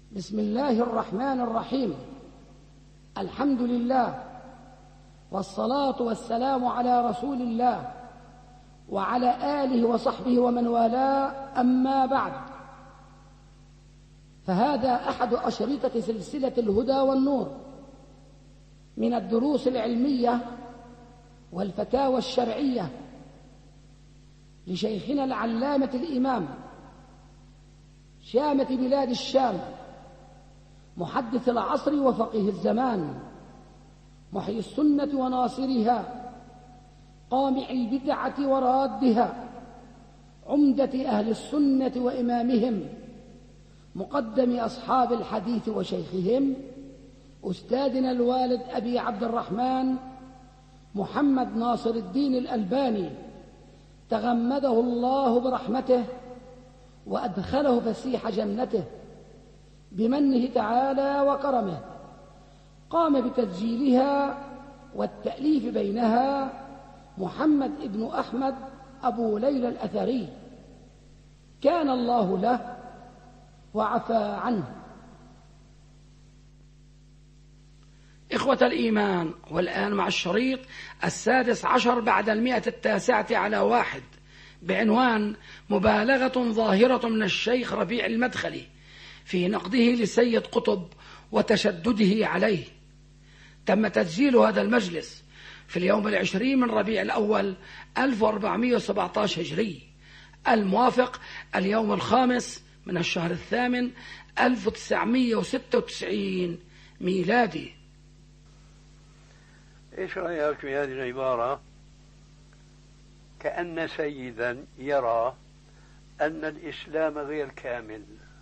بسم الله الرحمن الرحيم. الحمد لله والصلاة والسلام على رسول الله وعلى آله وصحبه ومن والاه، أما بعد، فهذا أحد أشرطة سلسلة الهدى والنور من الدروس العلمية والفتاوى الشرعية لشيخنا العلامة الإمام شامة بلاد الشام، محدث العصر وفقيه الزمان، محيي السنة وناصرها، قامع البدعة ورادها، عمدة أهل السنة وإمامهم، مقدم أصحاب الحديث وشيخهم، أستاذنا الوالد أبي عبد الرحمن محمد ناصر الدين الألباني، تغمده الله برحمته وأدخله فسيح جنته بمنه تعالى وكرمه. قام بتسجيلها والتأليف بينها محمد ابن أحمد أبو ليلى الأثري، كان الله له وعفى عنه. إخوة الإيمان، والآن مع الشريط 16 بعد 109 بعنوان مبالغة ظاهرة من الشيخ ربيع المدخلي في نقده لسيد قطب وتشدده عليه. تم تسجيل هذا المجلس في اليوم 20 من ربيع الأول 1417 هجري، الموافق اليوم 5 من الشهر الثامن 1996 ميلادي. إيش رأيك في هذه العبارة؟ كأن سيدا يرى أن الإسلام غير كامل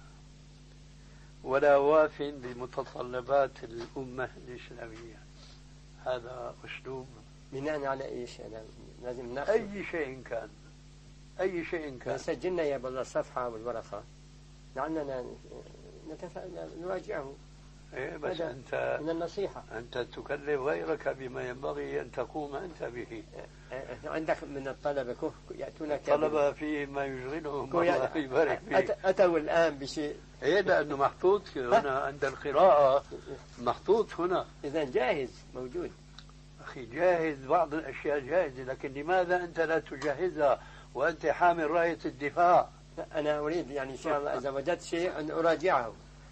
ولا واف بمتطلبات الأمة الإسلامية. هذا أسلوب بناء على إيش؟ لازم ناخذ أي شيء كان، أي شيء كان. سجلنا يا بالله الصفحة والورقة لعلنا نراجعه. إيه بس أنت من النصيحة أنت تكلف غيرك بما ينبغي أن تقوم أنت به. عندك من الطلبة يأتونك الطلبة في ما يشغلهم، الله يبارك فيك. أتوا الآن بشيء. إيه لأنه محطوط هنا عند القراءة، محطوط هنا. إذا جاهز موجود. أخي جاهز، بعض الأشياء جاهزة، لكن لماذا أنت لا تجهزها وأنت حامل راية الدفاع؟ أنا أريد يعني إن شاء الله إذا وجدت شيء أن أراجعه.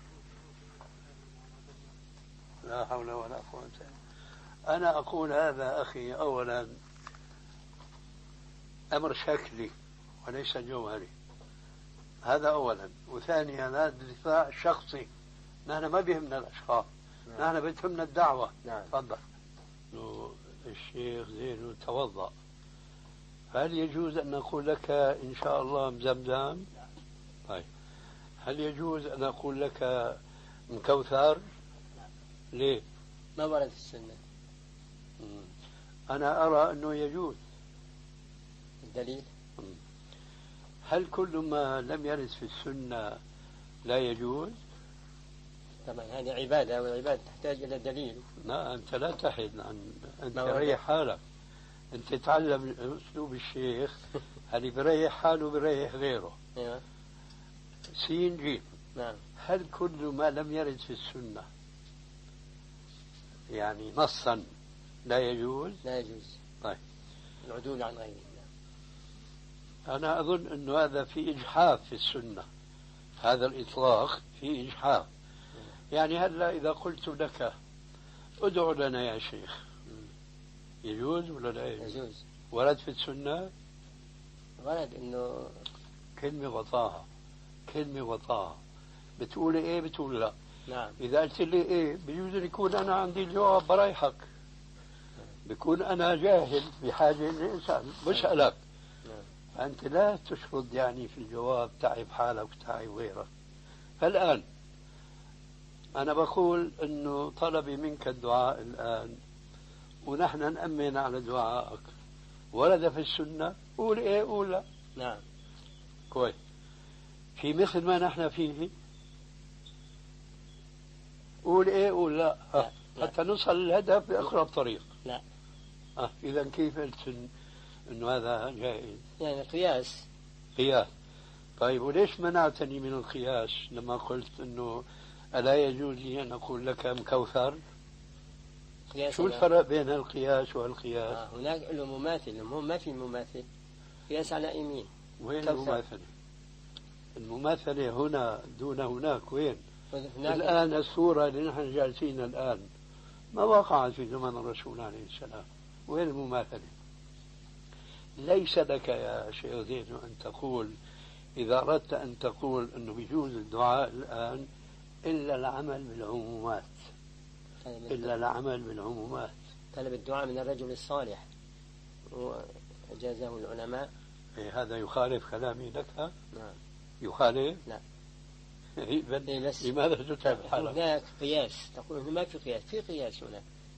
لا حول ولا قوة. أنا أقول هذا أخي أولا أمر شكلي وليس جوهري، هذا أولا. وثانيا هذا دفاع شخصي، نحن ما بيهمنا الأشخاص، نحن بتهمنا الدعوة. تفضل. الشيخ زين توضأ، هل يجوز أن نقول لك إن شاء الله مزمزم؟ طيب، هل يجوز أن أقول لك مكوثر؟ ليه؟ ما ورد في السنة. أنا أرى أنه يجوز. الدليل؟ هل كل ما لم يرد في السنة لا يجوز؟ طبعا هذه عبادة، والعبادة تحتاج إلى دليل. لا، أنت لا تحد أنت ريح حالك، أنت تعلم أسلوب الشيخ. هل بريح حاله بريح غيره. سين جيم. نعم. هل كل ما لم يرد في السنة يعني نصا لا يجوز؟ لا يجوز. طيب، العدول عن غيره. أنا أظن أن هذا في إجحاف في السنة، هذا الإطلاق في إجحاف. يعني هلا إذا قلت لك ادعو لنا يا شيخ، يجوز ولا لا يجوز؟ يجوز. ورد في السنة؟ ورد إنه كلمة وطاها، كلمة وطاها، بتقول إيه بتقول لا. نعم. إذا قلت لي إيه بيجوز يكون أنا عندي الجواب بريحك، بكون أنا جاهل بحاجة لإنسان بسألك. أنت لا تشرد يعني في الجواب، تعب حالك وتعب غيرك. فالآن أنا بقول أنه طلبي منك الدعاء الآن، ونحن نأمن على دعائك. ورد في السنة، قول إيه قول لا. نعم. كويس. في مثل ما نحن فيه، قول إيه قول لا. حتى نوصل للهدف بأقرب طريق. لا. إذا كيف قلت إنه هذا جائز؟ يعني قياس. قياس. طيب، وليش منعتني من القياس لما قلت إنه ألا يجوز لي أن أقول لك مكوثر؟ شو لا. الفرق بين القياس والقياس؟ هناك له مماثل، ما في مماثل. قياس على يمين. وين المماثلة؟ المماثلة هنا دون هناك. وين؟ الآن السورة اللي نحن جالسين الآن ما وقعت في زمن الرسول عليه السلام. وين المماثلة؟ ليس لك يا شيخ زين أن تقول إذا أردت أن تقول أنه بيجوز الدعاء الآن إلا العمل بالعمومات. إلا العمل بالعمومات. طلب الدعاء من الرجل الصالح وأجازه العلماء. إيه هذا يخالف كلامي لك؟ نعم. يخالف؟ لا. بس لماذا تتعب حالك؟ هناك قياس، تقول ما في قياس، في قياس هناك.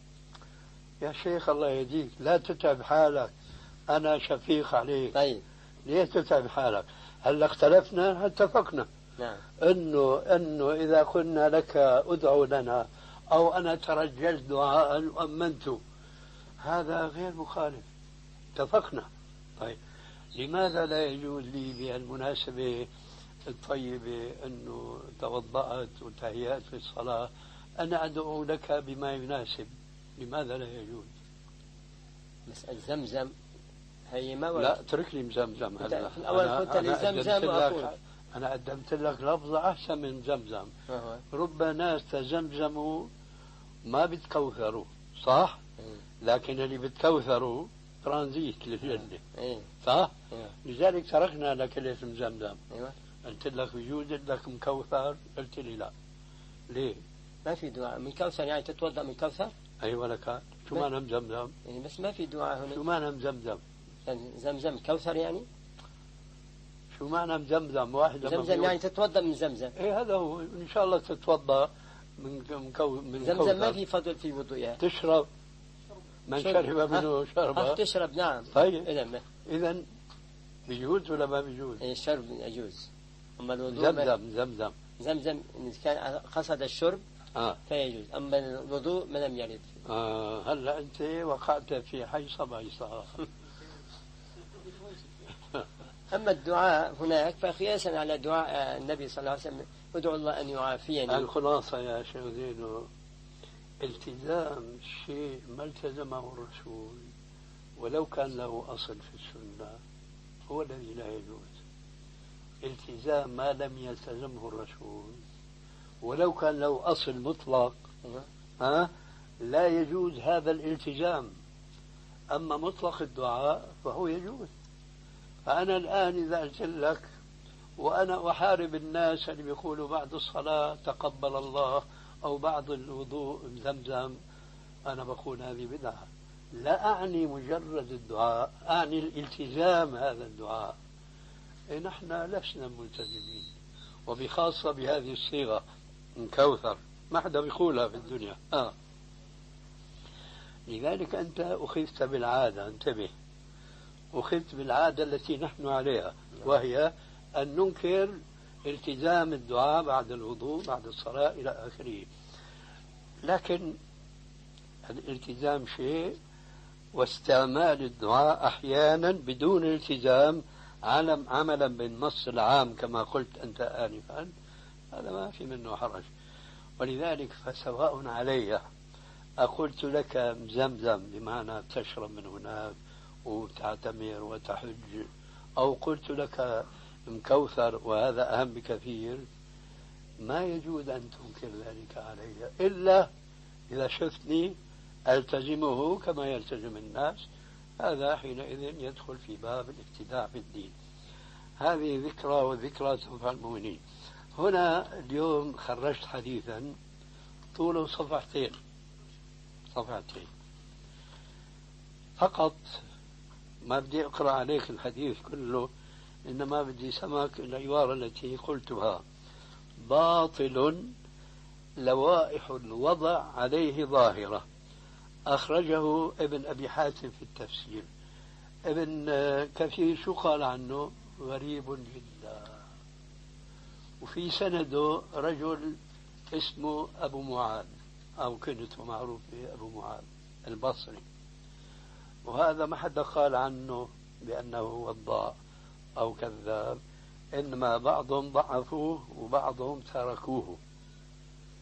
يا شيخ الله يهديك لا تتعب حالك، أنا شفيق عليك. طيب ليه تتعب حالك؟ هلا اختلفنا اتفقنا. نعم. انه اذا قلنا لك ادعو لنا او انا ترجلت دعاء وامنت هذا غير مخالف. اتفقنا. طيب لماذا لا يجوز لي بهالمناسبة الطيبة انه توضأت وتهيأت في الصلاة انا ادعو لك بما يناسب؟ لماذا لا يجوز؟ مسألة زمزم هي ما لا اترك لي زمزم. هلا في الأول قلت لي زمزم وأقول أنا قدمت لك لفظة أحسن من زمزم. رب ناس تزمزموا ما بتكوثروا صح؟ لكن اللي بتكوثروا ترانزيت للجنة. صح؟ لذلك تركنا لك الاسم زمزم. قلت لك بيجوز لك مكوثر؟ قلت لي لا. ليه؟ ما في دعاء من كوثر، يعني تتوضأ من كوثر؟ أيوة لك. شو معنى مزمزم؟ بس ما في دعاء هنا. شو معنى مزمزم؟ زمزم كوثر يعني؟ شو معنى مزمزم؟ واحد زمزم يعني تتوضأ من زمزم. ايه هذا هو. ان شاء الله تتوضأ من زمزم كوثر. ما في فضل في وضوئها. تشرب من شرب منه شربة. تشرب نعم. طيب إذا بيجوز ولا ما بيجوز؟ الشرب يجوز. أما الوضوء زمزم إن كان قصد الشرب فيجوز، أما الوضوء ما لم يرد. هلا أنت وقعت في حيصة بيصة. أما الدعاء هناك فقياسا على دعاء النبي صلى الله عليه وسلم ادعو الله أن يعافيني. الخلاصة يا شيخ زينو التزام شيء ما التزمه الرسول ولو كان له أصل في السنة هو الذي لا يجوز. التزام ما لم يلتزمه الرسول ولو كان له أصل مطلق لا يجوز هذا الالتزام. أما مطلق الدعاء فهو يجوز. فأنا الآن إذا قلت لك وأنا أحارب الناس اللي بيقولوا بعد الصلاة تقبل الله أو بعد الوضوء زمزم، أنا بقول هذه بدعة. لا أعني مجرد الدعاء، أعني الالتزام هذا الدعاء. نحن لسنا ملتزمين، وبخاصة بهذه الصيغة من كوثر ما حدا بيقولها في الدنيا. لذلك أنت أخذت بالعادة، انتبه، أخذت بالعادة التي نحن عليها، وهي أن ننكر التزام الدعاء بعد الوضوء بعد الصلاة إلى آخره. لكن الالتزام شيء واستعمال الدعاء أحيانا بدون التزام عملا بالنص العام كما قلت أنت آنفا، هذا ما في منه حرج. ولذلك فسواء علي أقلت لك زمزم بمعنى تشرب من هناك وتعتمر وتحج، أو قلت لك مكوثر وهذا أهم بكثير، ما يجوز أن تنكر ذلك علي إلا إذا شفتني ألتزمه كما يلتزم الناس، هذا حينئذ يدخل في باب الابتداع في الدين. هذه ذكرى وذكرى تنفع المؤمنين. هنا اليوم خرجت حديثا طوله صفحتين فقط، ما بدي أقرأ عليك الحديث كله، إنما بدي سمك العبارة التي قلتها: باطل لوائح الوضع عليه ظاهرة. أخرجه ابن أبي حاتم في التفسير. ابن كثير شو قال عنه؟ غريب جدا، وفي سنده رجل اسمه أبو معاذ أو كنته معروف أبو معاذ البصري، وهذا ما حدا قال عنه بأنه وضاع أو كذاب، إنما بعضهم ضعفوه وبعضهم تركوه.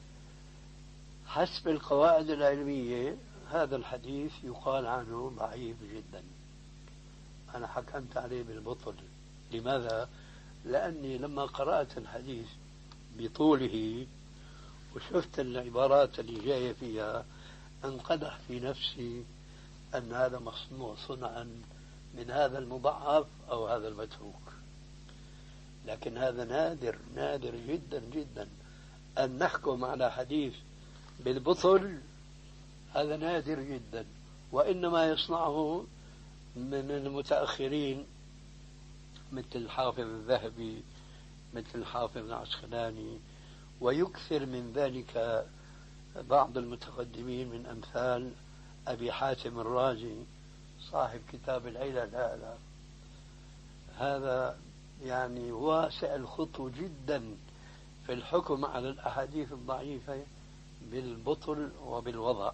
حسب القواعد العلمية هذا الحديث يقال عنه ضعيف جدا. أنا حكمت عليه بالبطل. لماذا؟ لأني لما قرأت الحديث بطوله وشفت العبارات اللي جاية فيها انقدح في نفسي أن هذا مصنوع صنعا من هذا المضعف أو هذا المتروك. لكن هذا نادر نادر جدا جدا أن نحكم على حديث بالبطل. هذا نادر جدا، وإنما يصنعه من المتأخرين مثل الحافظ الذهبي مثل الحافظ العسقلاني، ويكثر من ذلك بعض المتقدمين من أمثال أبي حاتم الرازي صاحب كتاب العلل. هذا يعني واسع الخطو جدا في الحكم على الأحاديث الضعيفة بالبطل وبالوضع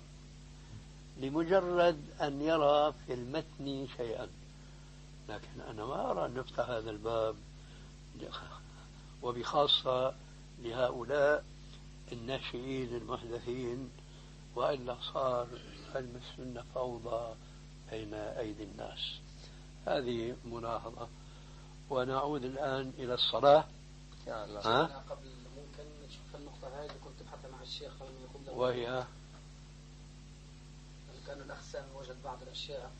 لمجرد أن يرى في المتن شيئا. لكن أنا ما أرى أن نفتح هذا الباب، وبخاصة لهؤلاء الناشئين المحدثين، وإلا صار علم السنة فوضى بين أيدي الناس. هذه ملاحظة. ونعود الآن إلى الصلاة. قبل ممكن نشوف النقطة هاي اللي كنت بحثها مع الشيخ وهي كان الأخ سامي وجد بعض الأشياء.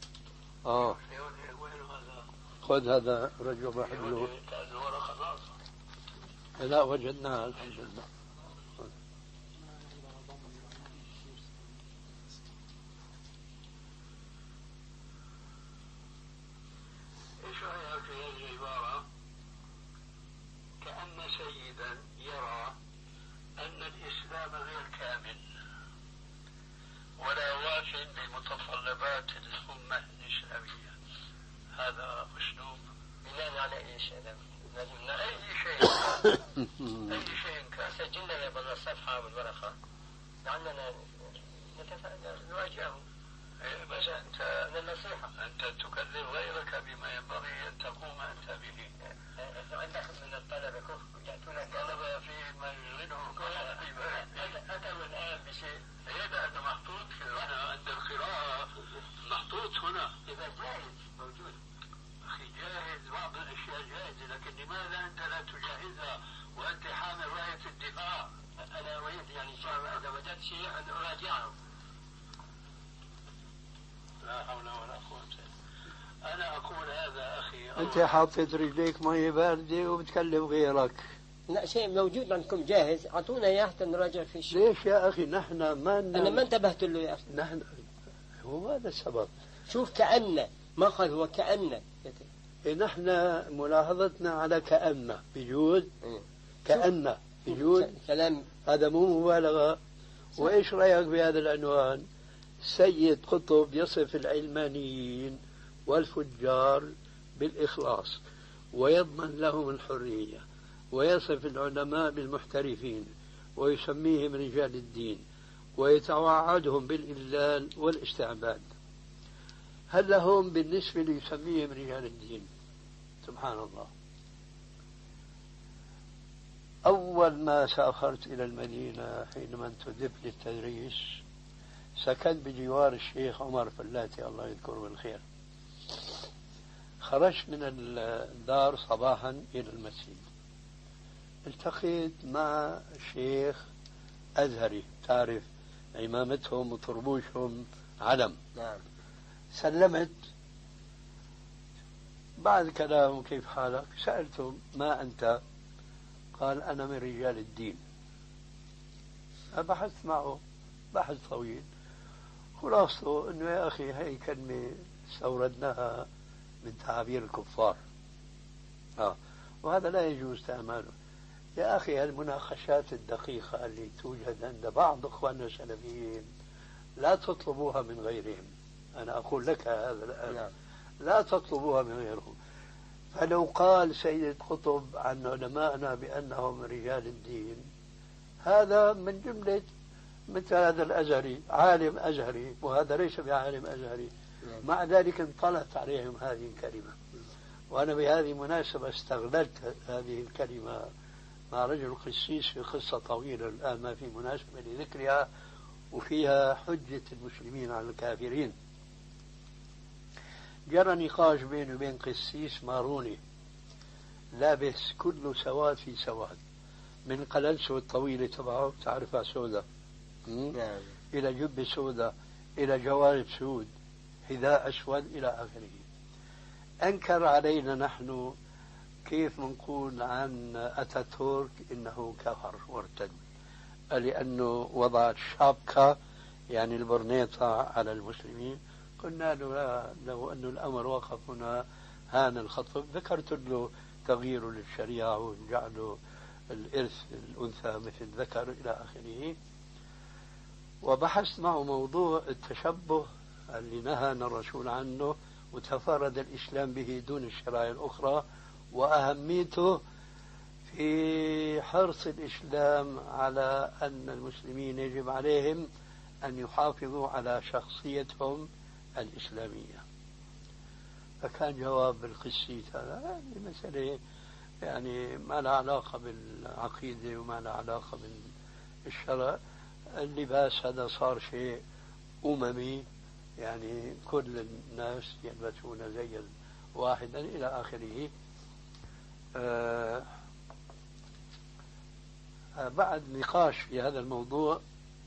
خذ هذا رجل محلول. لا وجدناها الحمد لله. ايش رأيك في هذه العبارة؟ كأن سيدا يرى أن الإسلام غير كامل ولا واف بمتطلبات الأمة الإسلامية. هذا أسلوب بناء على إيش؟ أي شيء أي شيء كان. سجلنا يا بنا الصفحة والورقة لعلنا نواجهه. بس أنت النصيحة أنت تكلم غيرك بما ينبغي أن تقوم أنت به. عندك من الطلبة يأتون الطلبة في ما يشغلهم أتوا الآن بشيء هذا محطوط هنا عند القراءة محطوط هنا. إذا جاهز موجود أخي جاهز. بعض الأشياء جاهزة، لكن لماذا أنت لا تجهزها وأنت حامل راية الدفاع؟ أنا أريد يعني إذا وجدت شيء أن أراجعه. لا حول ولا قوة. أنا أقول هذا أخي. أنت حاطط رجليك مية باردة وبتكلم غيرك. لا شيء موجود عندكم جاهز، أعطونا إياه حتى نراجع فيه شيء. ليش يا أخي نحن ما أنا ما انتبهت له يا أخي. نحن هو هذا السبب. شوف كأن ما قال هو كأن. نحن ملاحظتنا على كأن بجوز. كأن بجوز كلام هذا مو مبالغة. وإيش رأيك بهذا العنوان؟ سيد قطب يصف العلمانيين والفجار بالإخلاص ويضمن لهم الحرية، ويصف العلماء بالمحترفين ويسميهم رجال الدين ويتوعدهم بالإذلال والاستعباد. هل لهم بالنسبة ليسميهم رجال الدين؟ سبحان الله. أول ما سافرت إلى المدينة حينما انتدبت للتدريس سكنت بجوار الشيخ عمر فلاتي الله يذكره بالخير. خرجت من الدار صباحا إلى المسجد، التقيت مع شيخ أزهري، تعرف عمامتهم وطربوشهم علم. نعم. سلمت. بعد كلام كيف حالك سألته ما أنت؟ قال أنا من رجال الدين. بحثت معه بحث طويل، خلاصته أنه يا أخي هاي كلمة استوردناها من تعابير الكفار، وهذا لا يجوز استعماله. يا أخي المناقشات الدقيقة اللي توجد عند بعض إخواننا السلفيين لا تطلبوها من غيرهم. أنا أقول لك هذا الآن، لا تطلبوها من غيرهم. فلو قال سيد قطب عن علمائنا بأنهم رجال الدين، هذا من جملة مثل هذا الأزهري، عالم أزهري وهذا ليس بعالم أزهري، مع ذلك انطلت عليهم هذه الكلمة. وأنا بهذه المناسبة استغللت هذه الكلمة مع رجل قسيس في قصة طويلة الآن ما في مناسبة لذكرها، وفيها حجة المسلمين على الكافرين. جرى نقاش بيني وبين قسيس ماروني لابس كله سواد في سواد، من قلنسه الطويلة تبعه تعرفها سوداء إلى جبة سوداء إلى جوارب سود، حذاء أسود إلى آخره. أنكر علينا نحن كيف نقول عن أتاتورك إنه كفر وارتد، لأنه وضع الشابكة يعني البرنيطة على المسلمين. قلنا له لا، لو أن الأمر وقف هنا هان الخطب. ذكرت له تغيير للشريعة وجعله الإرث الأنثى مثل ذكر إلى آخره. وبحثت معه موضوع التشبه اللي نهانا الرسول عنه وتفرد الإسلام به دون الشرائع الأخرى، وأهميته في حرص الإسلام على أن المسلمين يجب عليهم أن يحافظوا على شخصيتهم الإسلامية. فكان جواب القسيس هذا مسألة يعني ما لها علاقة بالعقيدة وما لها علاقة بالشرع. اللباس هذا صار شيء أممي، يعني كل الناس يلبسون زيا واحدا إلى آخره. بعد نقاش في هذا الموضوع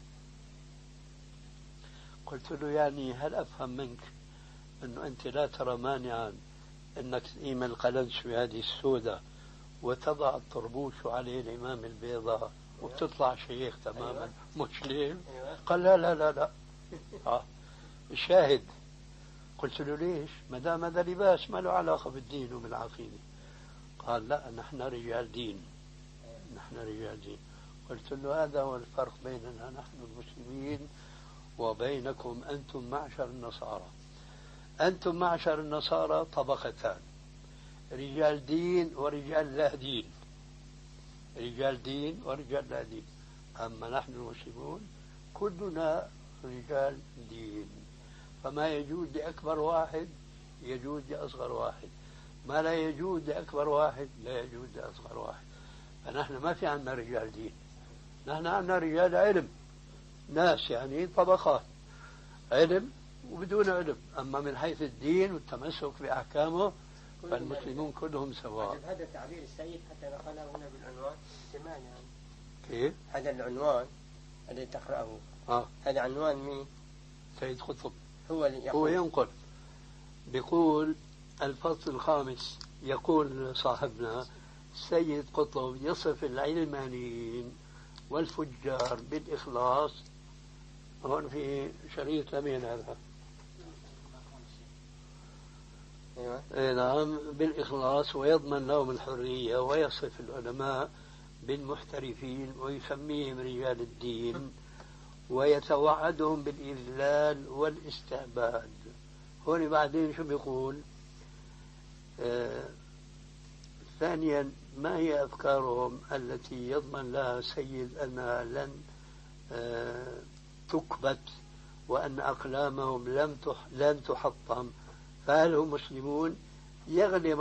قلت له يعني هل أفهم منك أنه أنت لا ترى مانعا أنك تقيم القلنسوة هذه السوداء وتضع الطربوش عليه الإمام البيضاء وتطلع شيخ تماما مسلم؟ قال لا لا لا لا. الشاهد قلت له ليش؟ ما دام هذا لباس ما له علاقة بالدين وبالعقيدة. قال لا، نحن رجال دين، نحن رجال دين. قلت له هذا هو الفرق بيننا نحن المسلمين وبينكم أنتم معشر النصارى. أنتم معشر النصارى طبقتان، رجال دين ورجال لا دين، رجال دين ورجال لا دين. أما نحن المسلمون كلنا رجال دين، فما يجوز لأكبر واحد يجوز لأصغر واحد، ما لا يجوز لأكبر واحد لا يجوز لأصغر واحد. فنحن ما في عندنا رجال دين، نحن عندنا رجال علم، ناس يعني طبقات، علم وبدون علم. أما من حيث الدين والتمسك بأحكامه فالمسلمون كلهم سواء. هذا تعبير السيد حتى نقله هنا بالعنوان كمان يعني. كيف؟ هذا العنوان الذي تقرأه هذا عنوان مين؟ سيد قطب. هو ينقل بيقول الفصل الخامس، يقول صاحبنا السيد قطب يصف العلمانيين والفجار بالإخلاص. هون في شريط لمين هذا؟ أيوة. نعم، بالإخلاص، ويضمن لهم الحرية، ويصف العلماء بالمحترفين ويسميهم رجال الدين، ويتوعدهم بالإذلال والاستعباد. هون بعدين شو بيقول؟ ثانيا، ما هي أفكارهم التي يضمن لها سيد أنها لن تكبت وأن أقلامهم لن تحطم؟ فهل هم مسلمون؟ يغلب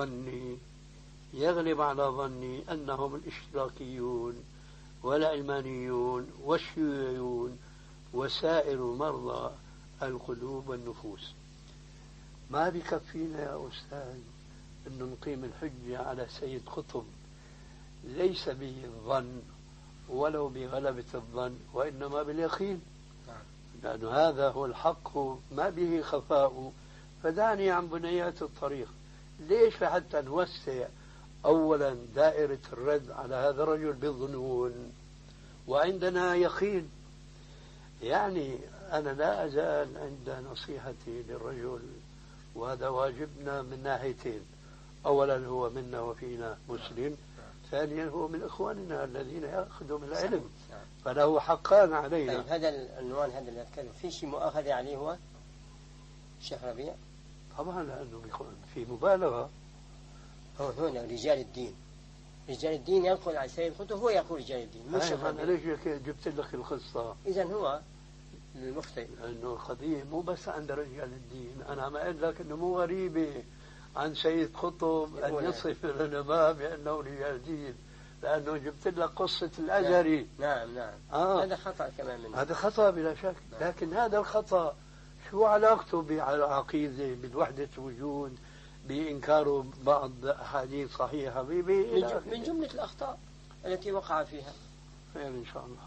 على ظني أنهم الاشتراكيون والعلمانيون والشيوعيون وسائر مرضى القلوب والنفوس. ما بكفينا يا أستاذ أن نقيم الحجة على سيد قطب ليس بالظن ولو بغلبة الظن، وإنما باليقين، لأن هذا هو الحق ما به خفاء. فدعني عن بنيات الطريق. ليش حتى نوسع أولا دائرة الرد على هذا الرجل بالظنون وعندنا يقين؟ يعني أنا لا أزال عند نصيحتي للرجل، وهذا واجبنا من ناحيتين. أولا هو منا وفينا مسلم، ثانيا هو من إخواننا الذين يأخذون العلم، فله حقان علينا. طيب هذا العنوان هذا اللي أتكلم في شيء مؤاخذة عليه هو شيخ ربيع؟ طبعا، لأنه بيكون في مبالغة. هنا رجال الدين، رجال الدين ينقل عن سيد قطب، هو يقول رجال الدين مش شيخ ربيع. أنا ليش جبت لك القصة؟ إذن هو المخطئ، لأنه القضية مو بس عند رجال الدين. أنا عم أقول لك أنه مو غريبة عن سيد قطب أن يصف العلماء بأنه رجال دين، لأنه جبت لك قصة الأزهري. نعم نعم. هذا خطأ كمان منه. هذا خطأ بلا شك. نعم. لكن هذا الخطأ شو علاقته بالعقيدة، بالوحدة الوجود، بإنكار بعض أحاديث صحيحة من جملة الأخطاء التي وقع فيها. خير إن شاء الله.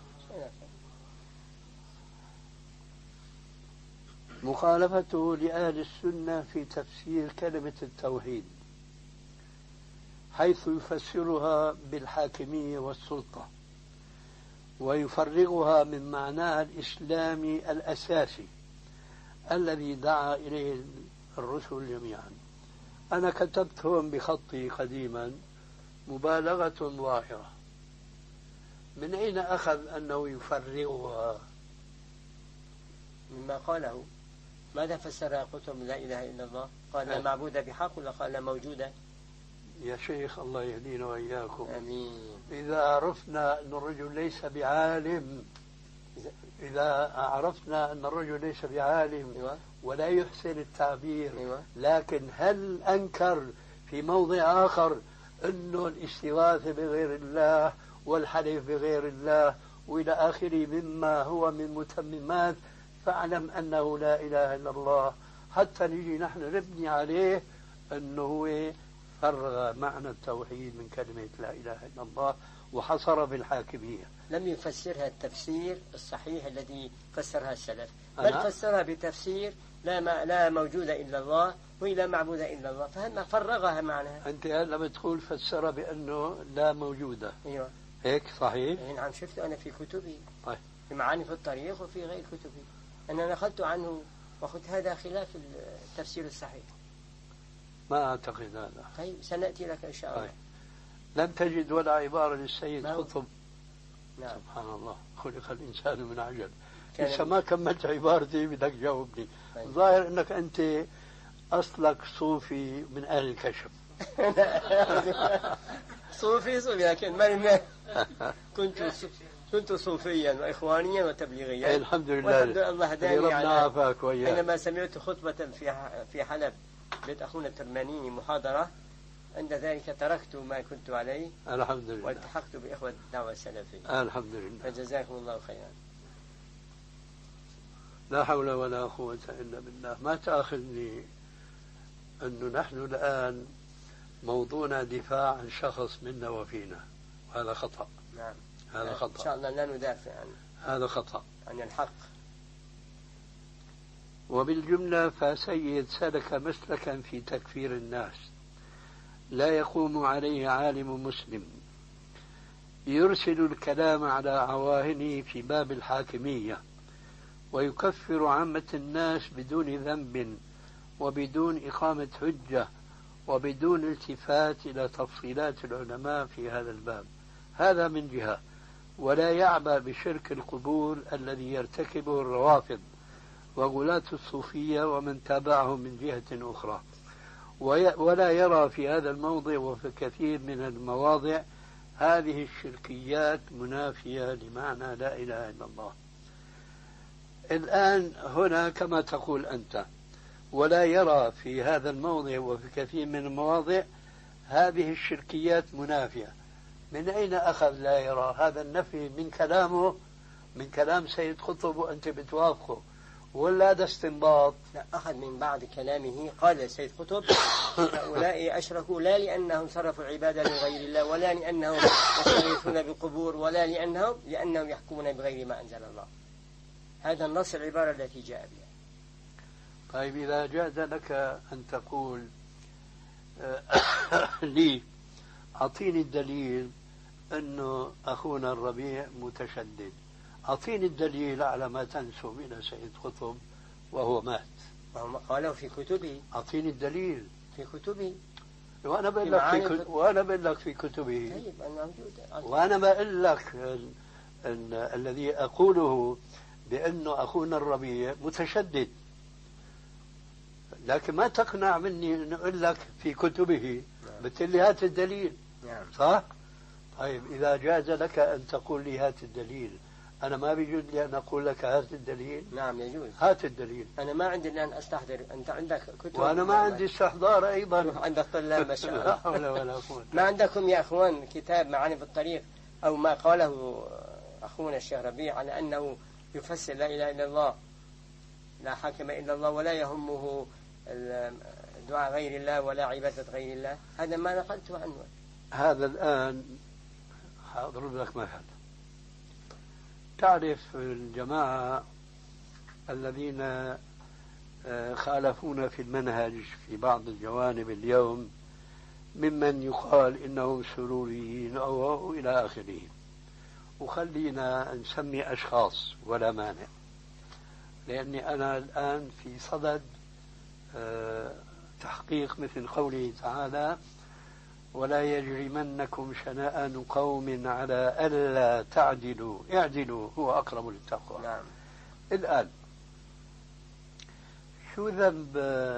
مخالفته لأهل السنة في تفسير كلمة التوحيد، حيث يفسرها بالحاكمية والسلطة ويفرغها من معناها الإسلامي الأساسي الذي دعا إليه الرسل جميعا. أنا كتبت هون بخطي قديما مبالغة ظاهرة. من أين أخذ أنه يفرغها؟ مما قاله. ماذا فسر كتب لا إله إلا الله؟ قال لا معبود بحق ولا قال لا موجودة؟ يا شيخ الله يهدينا وإياكم. آمين. إذا عرفنا أن الرجل ليس بعالم، إذا عرفنا أن الرجل ليس بعالم ولا يحسن التعبير، لكن هل أنكر في موضع آخر أنه الاستغاثة بغير الله والحلف بغير الله وإلى آخره مما هو من متممات، فاعلم أنه لا إله إلا الله، حتى نجي نحن نبني عليه أنه هو فرغ معنى التوحيد من كلمة لا إله إلا الله وحصر بالحاكمية. لم يفسرها التفسير الصحيح الذي فسرها السلف، بل فسرها بتفسير لا موجود إلا الله ولا معبود إلا الله، فهم فرغها معناها. أنت لما تقول فسرها بأنه لا موجودة. أيوة. هيك صحيح؟ نعم، شفته أنا في كتبي. طيب. في معاني في الطريق وفي غير كتبي. أنا نقلت عنه وقلت هذا خلاف التفسير الصحيح. ما أعتقد هذا. طيب سنأتي لك إن شاء الله. طيب. لم تجد ولا عبارة للسيد قطب. نعم. سبحان الله، خلق الإنسان من عجل. لسه ما كملت عبارتي بدك تجاوبني. طيب. ظاهر أنك أنت أصلك صوفي من أهل الكشف. صوفي لكن كنت صوفيا وإخوانيا وتبليغيا. الحمد لله. الله هداني على حينما سمعت خطبة في حلب بيت أخونا الترمانيني محاضرة، عند ذلك تركت ما كنت عليه الحمد لله والتحقت بإخوة الدعوة السلفية. الحمد لله. فجزاكم الله خيرا. لا حول ولا قوة إلا بالله. ما تأخذني أنه نحن الآن موضوعنا دفاع عن شخص منا وفينا، هذا خطأ. نعم. هذا خطأ. إن شاء الله لا ندافع عنه. هذا خطأ. عن الحق. وبالجملة فسيد سلك مسلكا في تكفير الناس لا يقوم عليه عالم مسلم، يرسل الكلام على عواهنه في باب الحاكمية ويكفر عامة الناس بدون ذنب وبدون إقامة حجة وبدون التفات إلى تفصيلات العلماء في هذا الباب. هذا من جهة. ولا يعبأ بشرك القبور الذي يرتكبه الروافض وغلاة الصوفية ومن تابعهم من جهة أخرى. ولا يرى في هذا الموضع وفي كثير من المواضع هذه الشركيات منافية لمعنى لا إله إلا الله. الآن هنا كما تقول أنت، ولا يرى في هذا الموضع وفي كثير من المواضع هذه الشركيات منافية. من أين أخذ لا يرى هذا النفي؟ من كلامه، من كلام سيد قطب وأنت بتوافقه، ولا هذا استنباط؟ لا، أخذ من بعض كلامه. قال سيد قطب هؤلاء أشركوا لا لأنهم صرفوا العبادة لغير الله ولا لأنهم يستغيثون بالقبور ولا لأنهم يحكمون بغير ما أنزل الله. هذا النص العبارة التي جاء بها. طيب إذا جاز لك أن تقول لي أعطيني الدليل أنه أخونا الربيع متشدد، أعطيني الدليل على ما تنسب إلى سيد قطب وهو مات. قاله في كتبه. أعطيني الدليل في كتبه. وأنا بقول لك في كتبه. طيب أنا موجود. وأنا بقول لك الذي أقوله بأنه أخونا الربيع متشدد، لكن ما تقنع مني أن أقول لك في كتبه. بتقول لي هات الدليل. نعم. صح؟ طيب إذا جاز لك أن تقول لي هات الدليل، أنا ما بيجوز لي أن أقول لك هات الدليل. نعم يجوز. هات الدليل. أنا ما عندي الآن أستحضر، أنت عندك كتب. وأنا ما عندي استحضار أيضا. عندك طلاب ما شاء الله. لا حول ولا قوة. ما عندكم يا أخوان كتاب معاني في الطريق أو ما قاله أخونا الشيخ ربيع على أنه يفسر لا إله إلا الله، لا حاكم إلا الله، ولا يهمه دعاء غير الله ولا عبادة غير الله؟ هذا ما نقلته عنه. هذا الآن أضرب لك مثل. تعرف الجماعة الذين خالفون في المنهج في بعض الجوانب اليوم ممن يقال إنهم سروريين أو إلى آخره، وخلينا نسمي أشخاص ولا مانع، لأني أنا الآن في صدد تحقيق مثل قوله تعالى: ولا يجرمنكم شنآن قوم على ألا تعدلوا اعدلوا هو أقرب للتقوى. نعم. الآن شو ذنب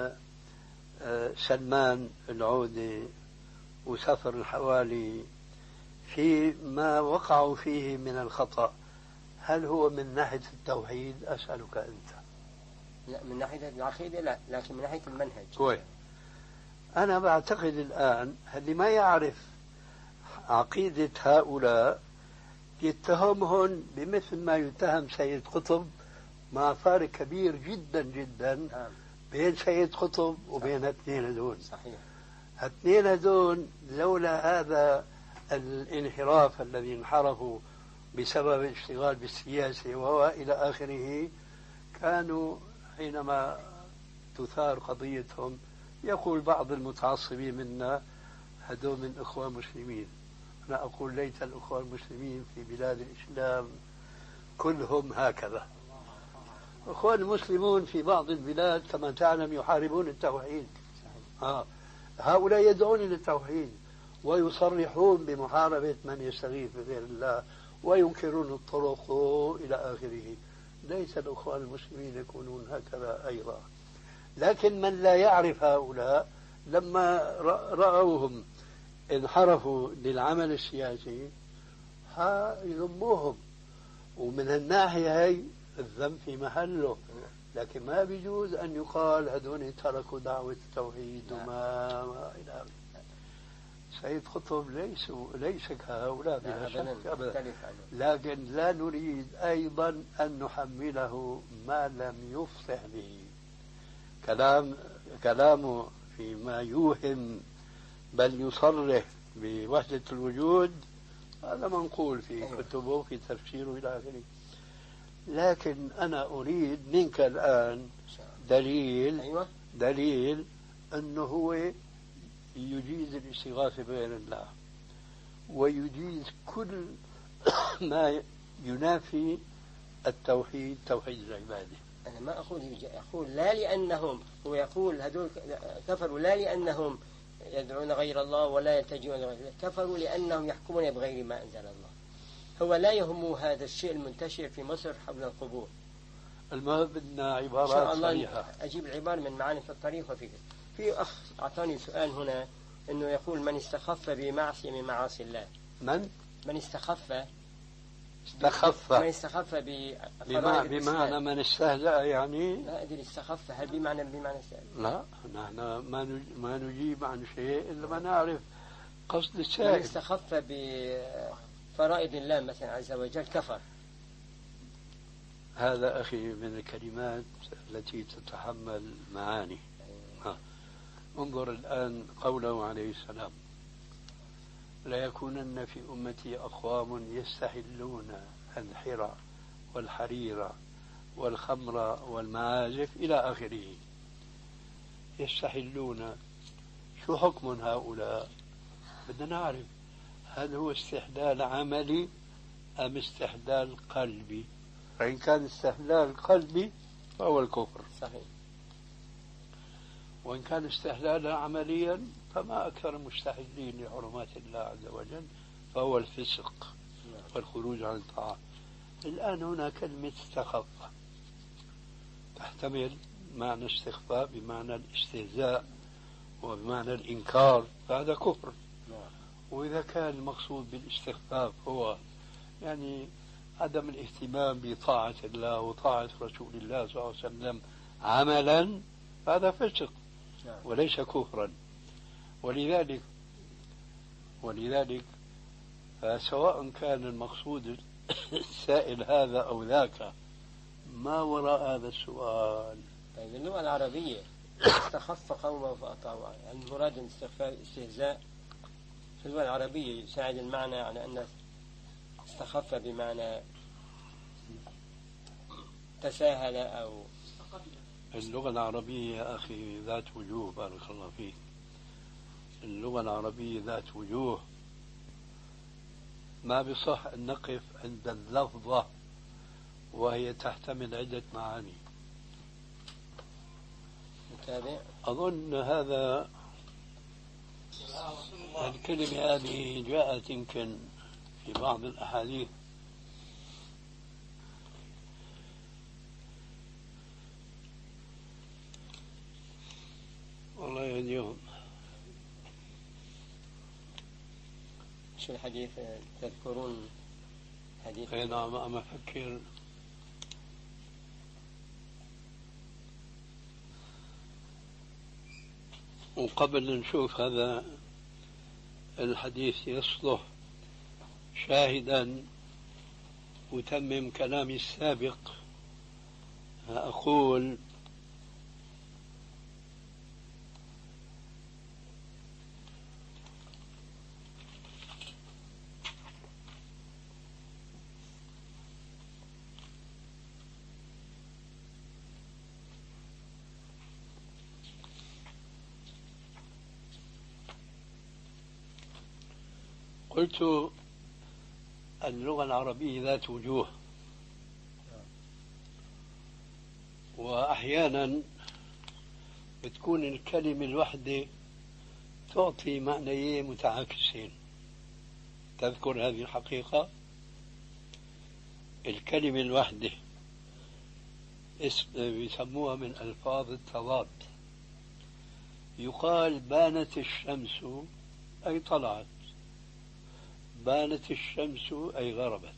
سلمان العودي وسفر الحوالي في ما وقعوا فيه من الخطأ؟ هل هو من ناحية التوحيد؟ أسألك أنت. لا، من ناحية العقيدة لا، لكن من ناحية المنهج. كويس. أنا بعتقد الآن اللي ما يعرف عقيدة هؤلاء يتهمهم بمثل ما يتهم سيد قطب، مع فارق كبير جدا جدا بين سيد قطب وبين الاثنين دول. صحيح. الاثنين دول لولا هذا الانحراف الذي انحرفوا بسبب الاشتغال بالسياسة وهو إلى آخره، كانوا حينما تثار قضيتهم يقول بعض المتعصبين منا هذول من إخوان مسلمين. أنا أقول ليت الإخوان المسلمين في بلاد الإسلام كلهم هكذا. إخوان المسلمون في بعض البلاد كما تعلم يحاربون التوحيد. هؤلاء يدعون للتوحيد ويصرحون بمحاربة من يستغيث بغير الله وينكرون الطرق إلى آخره. ليس الإخوان المسلمين يكونون هكذا أيضا. لكن من لا يعرف هؤلاء لما رأوهم انحرفوا للعمل السياسي يذموهم، ومن الناحية هي الذنب في محله. لكن ما بيجوز أن يقال هذول تركوا دعوة التوحيد وما إلى آخره. سيد قطب ليس كهؤلاء بلا شك أبدا، لكن لا نريد أيضا أن نحمله ما لم يفصح به. كلامه فيما يوهم بل يصرح بوحدة الوجود هذا منقول في كتبه في تفسيره إلى آخره. لكن أنا أريد منك الآن دليل أنه هو يجيز الاستغاثة بغير الله ويجيز كل ما ينافي التوحيد، توحيد العبادة. أنا ما أقول لا لأنهم، هو يقول هذول كفروا لا لأنهم يدعون غير الله ولا يلتجئون غير الله، كفروا لأنهم يحكمون بغير ما أنزل الله. هو لا يهمه هذا الشيء المنتشر في مصر حول القبور. المهم بدنا عبارات صريحة. أجيب العبارة من معاني في الطريق وفي في أخ أعطاني سؤال هنا أنه يقول من استخف بمعصية من معاصي الله. من استخف بمعنى من استهزأ يعني. لا أدري استخف هل بمعنى استهزأ؟ لا، نحن ما نجيب عن شيء إلا ما نعرف قصد السائل. من استخف بفرائض الله مثلا عز وجل كفر. هذا أخي من الكلمات التي تتحمل معاني. انظر الآن قوله عليه السلام: لا يكونن في أمتي أقوام يستحلون الحرى والحرير والخمر والمعازف إلى آخره. يستحلون، شو حكم هؤلاء؟ بدنا نعرف هل هو استحلال عملي أم استحلال قلبي؟ فإن كان استحلال قلبي فهو الكفر صحيح، وإن كان استحلالا عمليا فما أكثر المستحلين لحرمات الله عز وجل فهو الفسق والخروج عن الطاعة. الآن هنا كلمة استخف تحتمل معنى استخفاء بمعنى الاستهزاء وبمعنى الإنكار، فهذا كفر. وإذا كان المقصود بالاستخفاف هو يعني عدم الاهتمام بطاعة الله وطاعة رسول الله صلى الله عليه وسلم عملا، هذا فسق وليس كفرا. ولذلك فسواء كان المقصود السائل هذا أو ذاك، ما وراء هذا السؤال؟ طيب اللغة العربية استخف قومه فأطاعوا، يعني المراد استهزاء في اللغة العربية يساعد المعنى على أن استخف بمعنى تساهل أو اللغة العربية يا أخي ذات وجوه، بارك الله فيك. اللغة العربية ذات وجوه، ما بصح أن نقف عند اللفظة وهي تحتمل عدة معاني. متابع. أظن هذا الكلمة هذه جاءت يمكن في بعض الأحاديث. والله يهديهم. شو الحديث تذكرون حديث؟ أي نعم، أما أفكر. وقبل نشوف هذا الحديث يصلح شاهدا وتمم كلامي السابق، أقول قلت اللغة العربية ذات وجوه، وأحيانا بتكون الكلمة الواحدة تعطي معنيين متعاكسين. تذكر هذه الحقيقة؟ الكلمة الواحدة يسموها من ألفاظ التضاد. يقال بانت الشمس أي طلعت، بانت الشمس أي غربت.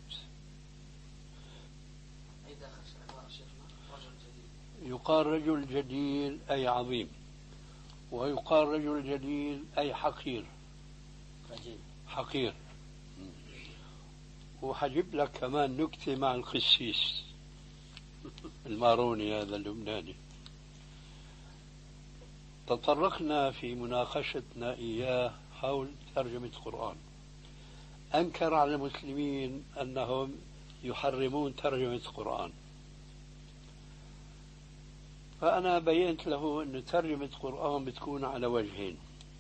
يقال رجل جليل أي عظيم، ويقال رجل جليل أي حقير. حقير. وحجيب لك كمان نكتة مع الخسيس الماروني هذا اللبناني. تطرقنا في مناقشتنا إياه حول ترجمة القرآن. أنكر على المسلمين أنهم يحرمون ترجمة القرآن، فأنا بينت له أن ترجمة القرآن بتكون على وجهين: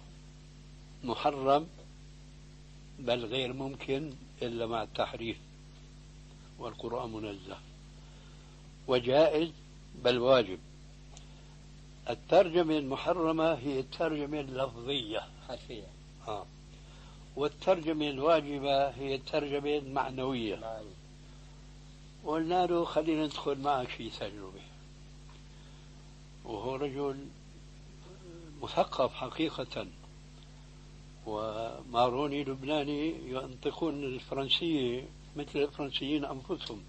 محرم بل غير ممكن إلا مع التحريف والقرآن منزه، وجائز بل واجب. الترجمة المحرمة هي الترجمة اللفظية حرفية، والترجمة الواجبة هي الترجمة المعنوية. وقلنا له خلينا ندخل معك في تجربة، وهو رجل مثقف حقيقة، وماروني لبناني ينطقون الفرنسية مثل الفرنسيين أنفسهم.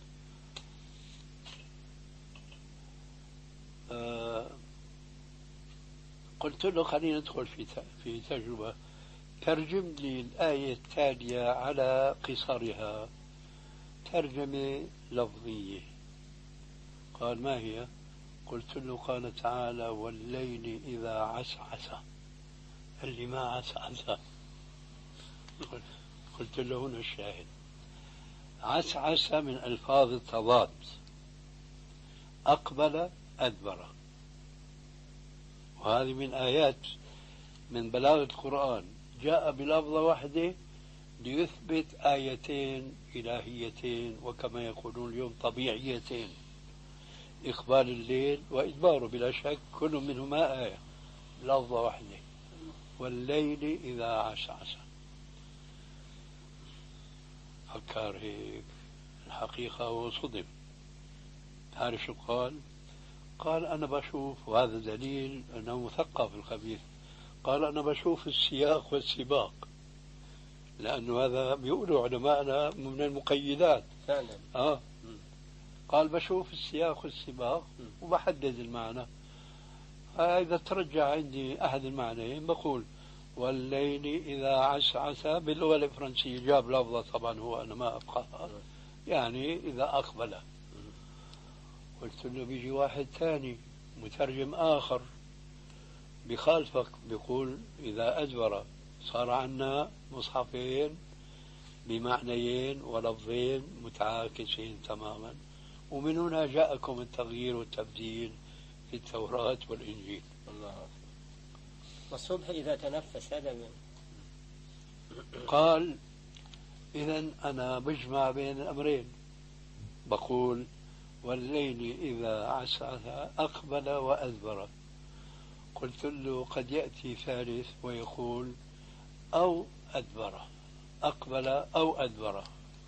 قلت له خلينا ندخل في تجربة، ترجم لي الآية التالية على قصرها ترجمة لفظية. قال ما هي؟ قلت له قال تعالى والليل إذا عسعس. قال لي ما عسعس؟ قلت له هنا الشاهد. عسعس من ألفاظ التضاد، أقبل أدبر، وهذه من آيات من بلاغة القرآن، جاء بلفظة واحدة ليثبت آيتين إلهيتين، وكما يقولون اليوم طبيعيتين: إقبال الليل وإدباره، بلا شك كل منهما آية، لفظة واحدة: والليل إذا عسعس. فكر هيك الحقيقة وصدم. تعرف شو قال؟ قال أنا بشوف، وهذا دليل أنه مثقف الخبيث، قال أنا بشوف السياق والسباق، لأنه هذا بيقولوا علماءنا من المقيدات. فعلا. قال بشوف السياق والسباق وبحدد المعنى. إذا ترجع عندي أحد المعنيين بقول والليل إذا عسعس باللغة الفرنسية، جاب لفظة طبعا هو أنا ما أفقهها، يعني إذا أقبل. قلت له بيجي واحد ثاني مترجم آخر بخالفك بيقول إذا أدبر. صار عنا مصحفين بمعنيين ولفظين متعاكسين تماما، ومن هنا جاءكم التغيير والتبديل في التوراة والإنجيل. الله أكبر. والصبح إذا تنفس هذا من قال إذا أنا بجمع بين الأمرين، بقول والليل إذا عسعس أقبل وأدبر. قلت له قد يأتي ثالث ويقول أو أدبر، أقبل أو أدبر.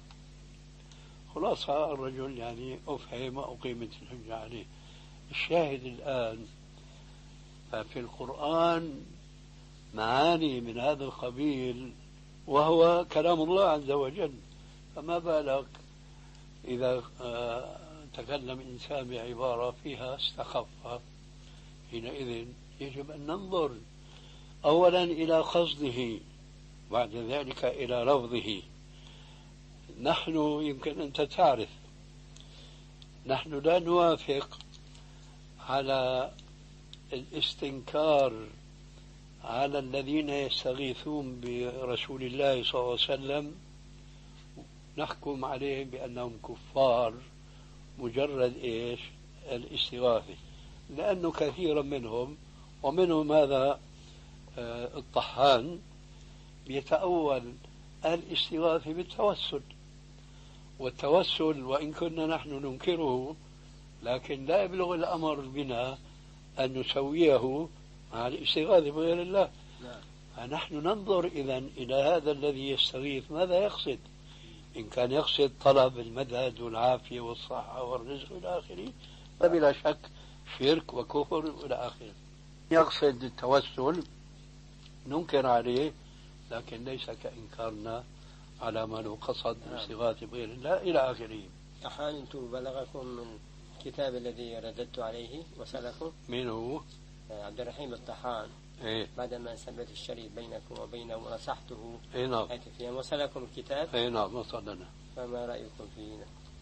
خلاصة الرجل يعني أفهم وأقيمت الحجة عليه. الشاهد الآن ففي القرآن معاني من هذا القبيل وهو كلام الله عز وجل، فما بالك إذا تكلم إنسان بعبارة فيها استخف. حينئذ يجب أن ننظر أولا إلى قصده، بعد ذلك إلى لفظه. نحن يمكن أنت تعرف نحن لا نوافق على الاستنكار على الذين يستغيثون برسول الله صلى الله عليه وسلم، نحكم عليهم بأنهم كفار مجرد إيش الاستغاثة، لأنه كثيرا منهم ومنهم هذا الطحان بيتأول الاستغاثة بالتوسل. والتوسل وإن كنا نحن ننكره لكن لا يبلغ الأمر بنا أن نسويه مع الاستغاثة بغير الله. فنحن ننظر إذن إلى هذا الذي يستغيث ماذا يقصد. إن كان يقصد طلب المدد والعافية والصحة والرزق إلى آخره فبلا شك شرك وكفر إلى آخره. يقصد التوسل ننكر عليه لكن ليس كإنكارنا على ما لو قصد الاستغاثة بغير الله إلى آخره. أحيانا بلغكم من الكتاب الذي رددت عليه وسلكم من هو؟ عبد الرحيم الطحان. إيه؟ بعدما ثبت الشريط بينكم وبينه ونصحته. إيه نعم. وصلكم الكتاب. إيه نعم وصلنا. فما رأيكم فيه؟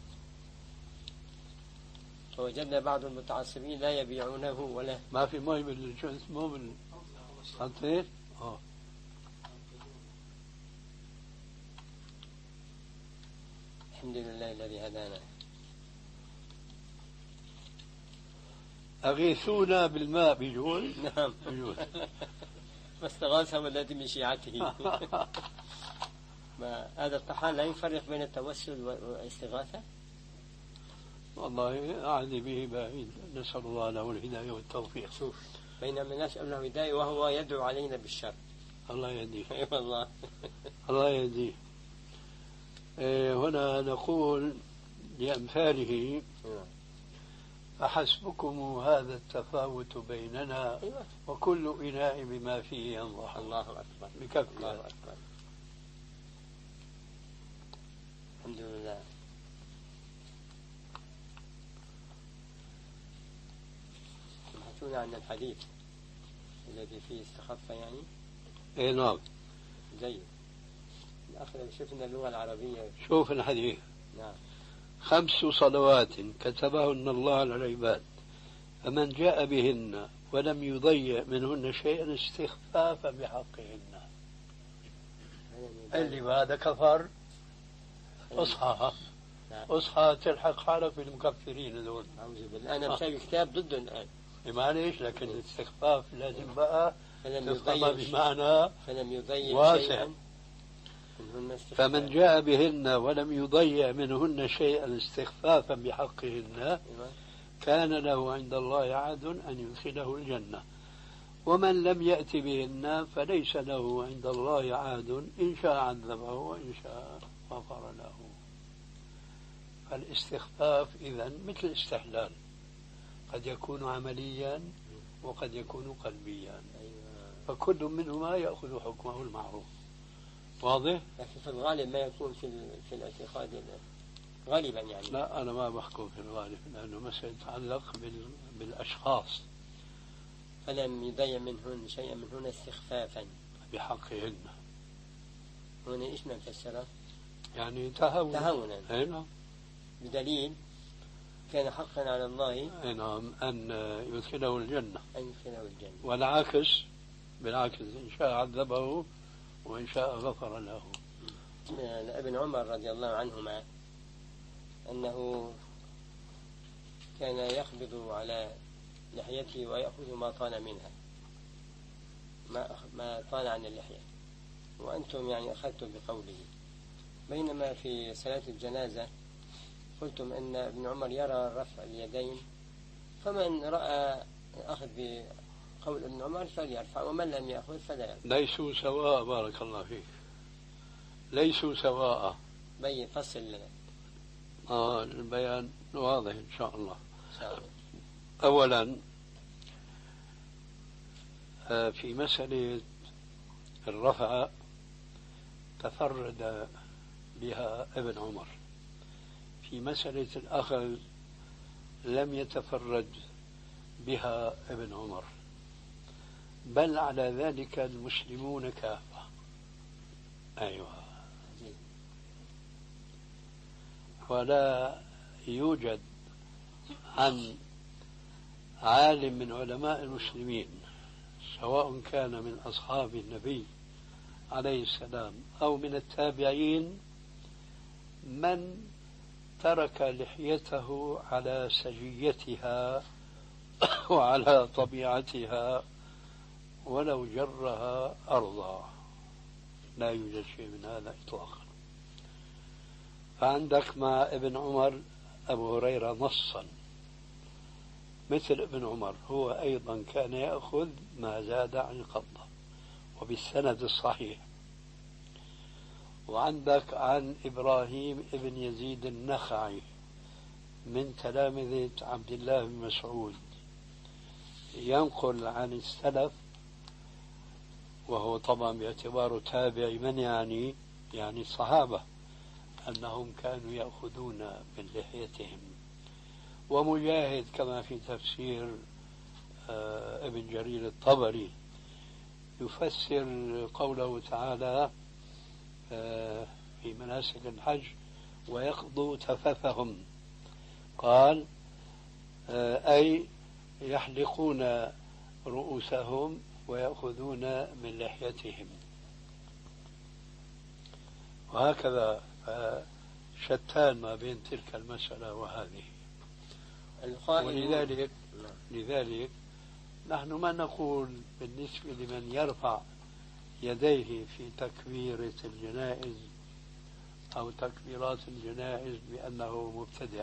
فوجدنا بعض المتعصبين لا يبيعونه ولا ما في مي بالجنس مو بالحنطير. الحمد لله الذي هدانا. أغيثونا بالماء بيجوز. نعم بيجوز. ما استغاث والذي من شيعته. ما هذا الطحان لا يفرق بين التوسل والاستغاثة؟ والله أعني به بعيد، نسأل الله له الهداية والتوفيق. شوف بينما نسأل له الهداية وهو يدعو علينا بالشر. الله يهديه. اي والله. الله يهديه. هنا نقول لأمثاله فحسبكم هذا التفاوت بيننا وكل إناء بما فيه ينضح. الله أكبر. بكفي. الله أكبر. الحمد لله. تبحثون عن الحديث الذي فيه استخف يعني؟ اي نعم. جيد. الأخير شفنا اللغة العربية. شوف الحديث. نعم. 5 صلوات كتبهن الله على العباد فمن جاء بهن ولم يضيع منهن شيئا استخفافا بحقهن. اللي بهذا كفر اصحى اصحى تلحق حالك بالمكفرين هذول. أعوذ بالله. أنا مسوي كتاب ضده الآن. معليش لكن الاستخفاف لازم بقى تفهم بمعنى فلم يضيع واسع. شيئا. فمن جاء بهن ولم يضيع منهن شيئا استخفافا بحقهن كان له عند الله عهد أن يدخله الجنة، ومن لم يأت بهن فليس له عند الله عهد إن شاء عذبه وإن شاء غفر له. فالاستخفاف إذن مثل الاستحلال، قد يكون عمليا وقد يكون قلبيا، فكل منهما يأخذ حكمه المعروف. واضح؟ لكن في الغالب ما يكون في الاعتقاد غالبا يعني. لا أنا ما بحكم في الغالب، لأنه مسألة تتعلق بالأشخاص. فلم يضيع منهن شيئا منهن استخفافا بحقهن. هنا إيش نفسره؟ يعني تهونا. أي نعم. بدليل كان حقا على الله أي نعم أن يدخله الجنة. أن يدخله الجنة. والعكس بالعكس، إن شاء عذبه وإن شاء غفر له. ابن عمر رضي الله عنهما أنه كان يقبض على لحيته ويأخذ ما طال منها، ما طال عن اللحية، وأنتم يعني أخذتم بقوله. بينما في صلاة الجنازة قلتم أن ابن عمر يرى رفع اليدين، فمن رأى أخذ بقول ابن عمر فليرفع، ومن لم يأخذ فلا يرفع. ليسوا سواء، بارك الله فيك، ليسوا سواء. بين فصل لنا. البيان واضح إن شاء الله. إن شاء الله. أولا في مسألة الرفع تفرد بها ابن عمر. في مسألة الأخذ لم يتفرد بها ابن عمر، بل على ذلك المسلمون كافة. أيوة. ولا يوجد عن عالم من علماء المسلمين، سواء كان من أصحاب النبي عليه السلام أو من التابعين، من ترك لحيته على سجيتها وعلى طبيعتها ولو جرها أرضا. لا يوجد شيء من هذا إطلاقا. فعندك مع ابن عمر أبو هريرة نصا مثل ابن عمر، هو أيضا كان يأخذ ما زاد عن القبضة وبالسند الصحيح. وعندك عن إبراهيم ابن يزيد النخعي من تلامذة عبد الله بن مسعود ينقل عن السلف، وهو طبعا باعتباره تابع من يعني الصحابة، أنهم كانوا يأخذون من لحيتهم. ومجاهد كما في تفسير ابن جرير الطبري يفسر قوله تعالى في مناسك الحج ويقضوا تفثهم، قال أي يحلقون رؤوسهم ويأخذون من لحيتهم. وهكذا شتان ما بين تلك المسألة وهذه. ولذلك نحن ما نقول بالنسبة لمن يرفع يديه في تكبيرة الجنائز أو تكبيرات الجنائز بأنه مبتدع،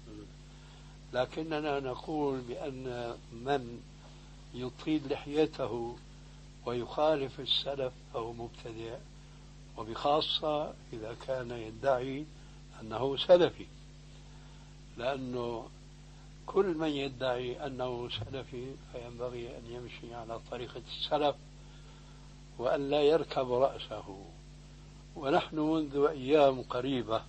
لكننا نقول بأن من يطيل لحيته ويخالف السلف فهو مبتدع، وبخاصة إذا كان يدعي أنه سلفي، لأنه كل من يدعي أنه سلفي فينبغي أن يمشي على طريقة السلف وأن لا يركب رأسه. ونحن منذ أيام قريبة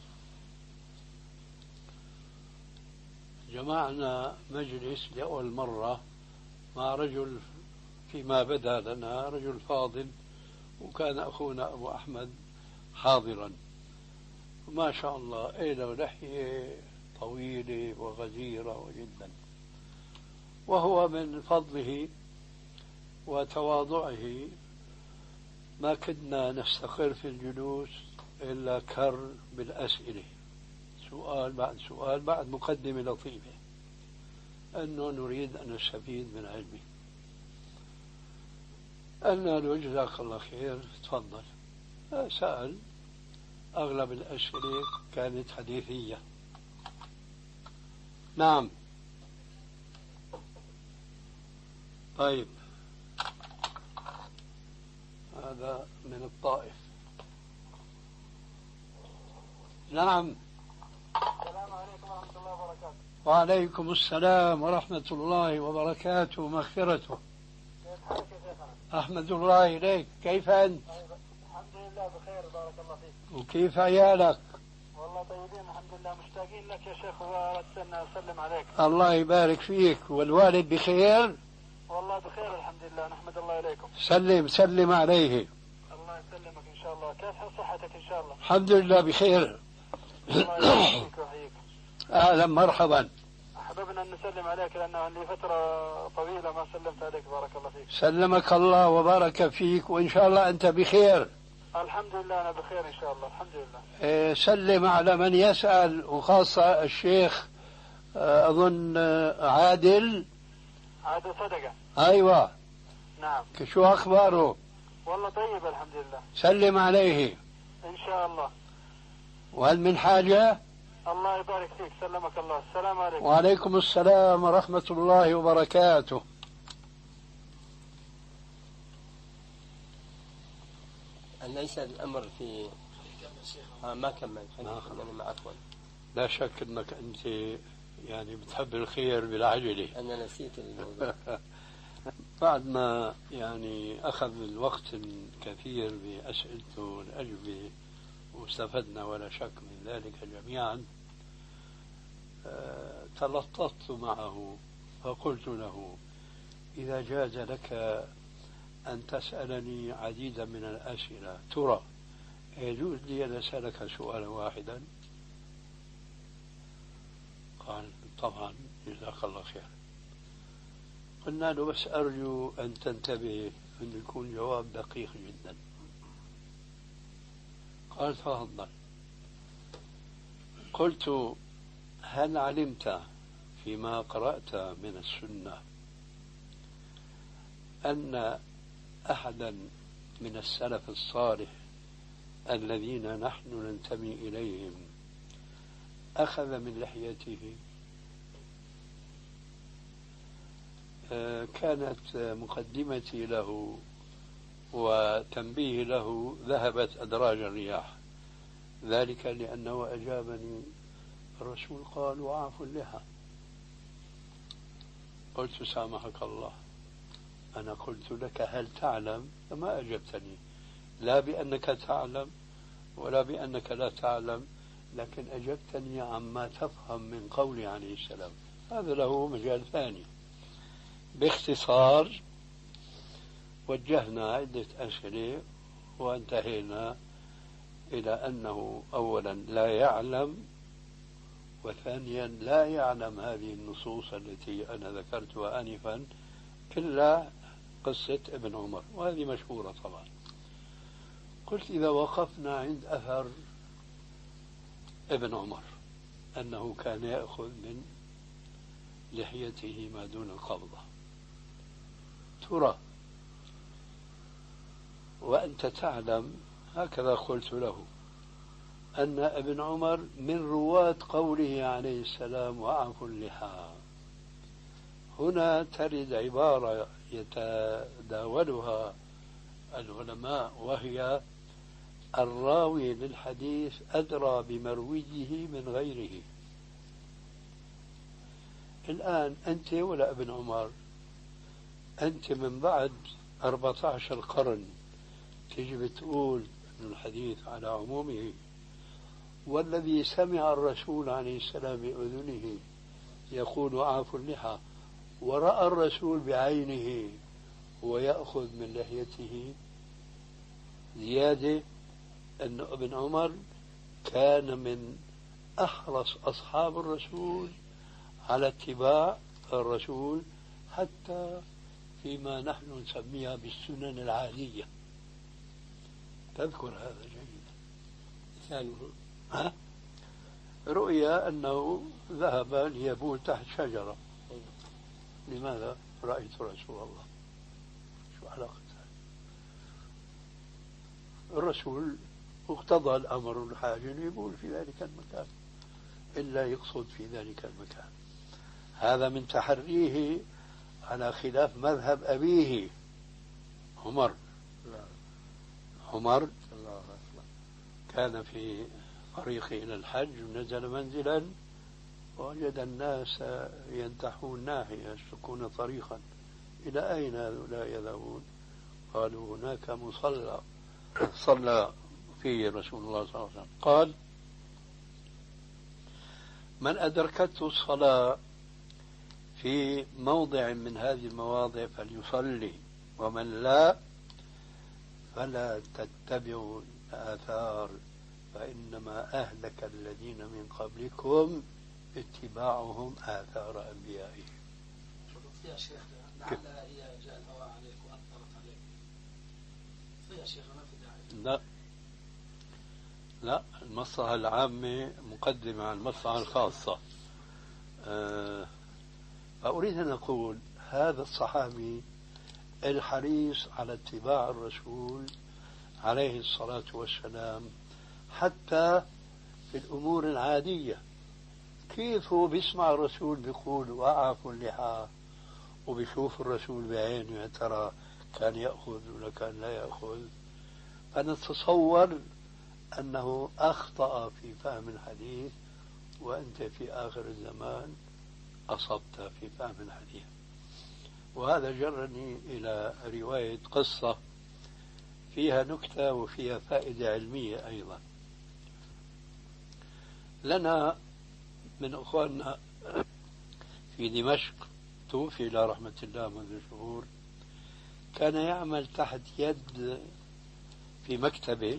جمعنا مجلس لأول مرة مع رجل فيما بدا لنا رجل فاضل، وكان أخونا أبو أحمد حاضرا، ما شاء الله له لحية طويلة وغزيرة جدا. وهو من فضله وتواضعه ما كدنا نستقر في الجلوس إلا كر بالأسئلة، سؤال بعد سؤال بعد مقدمة لطيفة أنه نريد أن نستفيد من علمه. قلنا له جزاك الله خير تفضل. سأل، أغلب الأسئلة كانت حديثية. نعم. طيب، هذا من الطائف. نعم. السلام عليكم ورحمة الله وبركاته. وعليكم السلام ورحمة الله وبركاته ومغفرته. كيف حالك يا شيخنا؟ أحمد الله إليك، كيف أنت؟ الحمد الحمد لله بخير بارك الله فيك. وكيف عيالك؟ والله طيبين الحمد لله مشتاقين لك يا شيخ وأردت أن أسلم عليك. الله يبارك فيك. والوالد بخير؟ والله بخير الحمد لله نحمد الله إليكم. سلم عليه. الله يسلمك إن شاء الله. كيف حال صحتك إن شاء الله؟ الحمد لله بخير. الله يسلمك ويحييك. أهلا مرحبا. أحببنا أن نسلم عليك لأنه لي فترة طويلة ما سلمت عليك بارك الله فيك. سلمك الله وبارك فيك وإن شاء الله أنت بخير. الحمد لله أنا بخير إن شاء الله الحمد لله. سلم على من يسأل وخاصة الشيخ أظن عادل صدقة. أيوة. نعم. شو أخباره؟ والله طيب الحمد لله. سلم عليه إن شاء الله. وهل من حاجة؟ الله يبارك فيك سلمك الله. السلام عليكم. وعليكم السلام ورحمة الله وبركاته. ليس الأمر في ما كمل عفوا. لا شك أنك أنت يعني بتحب الخير بالعجلة. أنا نسيت الموضوع. بعد ما يعني أخذ الوقت الكثير بأسئلته والأجوبة واستفدنا ولا شك من ذلك جميعا، تلطفت معه فقلت له: إذا جاز لك أن تسألني عديدا من الأسئلة ترى يجوز لي أن أسألك سؤالا واحدا؟ قال: طبعا جزاك الله خير. قلنا له: بس أرجو أن تنتبه أن يكون جواب دقيق جدا. قال: تفضل. قلت: هل علمت فيما قرأت من السنة أن أحدا من السلف الصالح الذين نحن ننتمي إليهم أخذ من لحيته؟ كانت مقدمتي له وتنبيه له ذهبت أدراج الرياح، ذلك لأنه أجابني: الرسول قال: وأعفوا اللحى. قلت: سامحك الله، أنا قلت لك هل تعلم؟ فما أجبتني، لا بأنك تعلم ولا بأنك لا تعلم، لكن أجبتني عما تفهم من قولي عليه السلام. هذا له مجال ثاني. باختصار وجهنا عدة أسئلة وانتهينا إلى أنه أولا لا يعلم، وثانيا لا يعلم هذه النصوص التي أنا ذكرتها آنفا إلا قصة ابن عمر، وهذه مشهورة طبعا. قلت: إذا وقفنا عند أثر ابن عمر أنه كان يأخذ من لحيته ما دون القبضة، ترى وأنت تعلم، هكذا قلت له، أن ابن عمر من رواة قوله عليه السلام: وأعفوا اللحى. هنا ترد عبارة يتداولها العلماء، وهي: الراوي للحديث أدرى بمرويه من غيره. الآن أنت ولا ابن عمر، أنت من بعد 14 قرن تجي بتقول أن الحديث على عمومه، والذي سمع الرسول عليه السلام بأذنه يقول: وأعفوا اللحى، ورأى الرسول بعينه ويأخذ من لحيته. زيادة أن ابن عمر كان من أحرص أصحاب الرسول على اتباع الرسول، حتى فيما نحن نسميها بالسنن العادية. تذكر هذا جيدا. ثانيه رؤيا أنه ذهب ليبول تحت شجرة. لماذا؟ رأيت رسول الله. شو علاقة الرسول؟ اقتضى الأمر الحاجة يبول في ذلك المكان، إلا يقصد في ذلك المكان. هذا من تحريه على خلاف مذهب أبيه عمر. عمر كان في طريقه إلى الحج ونزل منزلا ووجد الناس ينتحون ناحية يسلكون طريقا. إلى أين هؤلاء يذهبون؟ قالوا: هناك مصلى صلى فيه رسول الله صلى الله عليه وسلم قال: من أدركته الصلاة في موضع من هذه المواضع فليصلي، ومن لا فلا تتبعوا الآثار فإنما أهلك الذين من قبلكم اتباعهم آثار أنبيائهم. يا شيخ لعل هي جاء الهواء عليك وأثرت عليك. يا شيخ ما في داعي. لا، المصلحة العامة مقدمة على المصلحة الخاصة. فأريد أن أقول هذا الصحابي الحريص على اتباع الرسول عليه الصلاة والسلام حتى في الأمور العادية. كيف هو بيسمع الرسول بيقول وأعفوا اللحى، وبيشوف الرسول بعينه يا ترى كان يأخذ ولا كان لا يأخذ، فنتصور أنه أخطأ في فهم الحديث، وأنت في آخر الزمان أصبت في فهم الحديث. وهذا جرني إلى رواية قصة فيها نكتة وفيها فائدة علمية أيضا. لنا من أخواننا في دمشق توفي إلى رحمة الله منذ شهور، كان يعمل تحت يد في مكتبه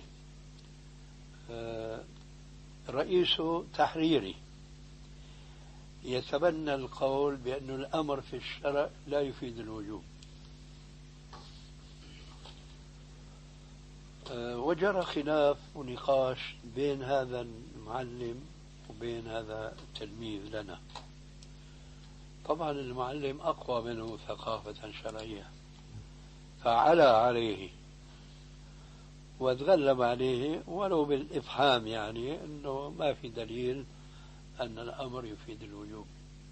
رئيسه تحريري يتبنى القول بأن الأمر في الشرع لا يفيد الوجوب. وجرى خلاف ونقاش بين هذا المعلم وبين هذا التلميذ لنا. طبعا المعلم أقوى منه ثقافة شرعية، فعلى عليه وتغلب عليه ولو بالإفهام، يعني أنه ما في دليل أن الأمر يفيد الوجوب.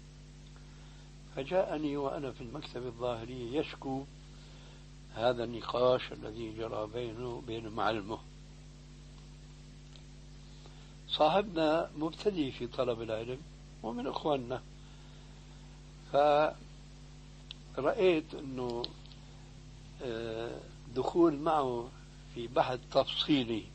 فجاءني وأنا في المكتب الظاهري يشكو هذا النقاش الذي جرى بينه وبين معلمه. صاحبنا مبتدئ في طلب العلم ومن إخواننا، فرأيت أنه دخول معه في بحث تفصيلي